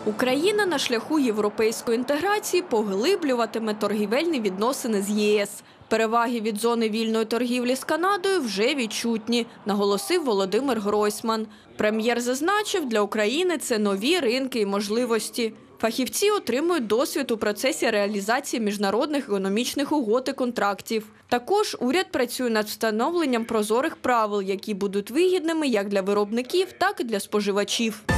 Україна на шляху європейської інтеграції поглиблюватиме торгівельні відносини з ЄС. Переваги від зони вільної торгівлі з Канадою вже відчутні, наголосив Володимир Гройсман. Прем'єр зазначив, для України це нові ринки і можливості. Фахівці отримують досвід у процесі реалізації міжнародних економічних угод і контрактів. Також уряд працює над встановленням прозорих правил, які будуть вигідними як для виробників, так і для споживачів.